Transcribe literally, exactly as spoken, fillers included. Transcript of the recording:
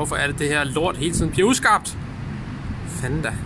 Hvorfor er det det her lort hele tiden bliver udskabt? Fanden da.